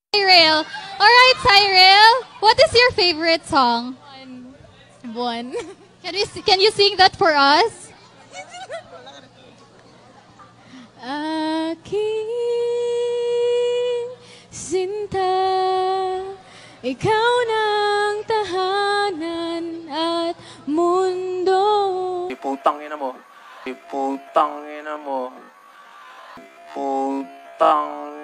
Cyril. Alright, Cyril. What is your favorite song? Buwan. Can you sing that for us? Aking sinta, ikaw ng tahanan at mundo. Putang ina mo. Putang ina mo. Putang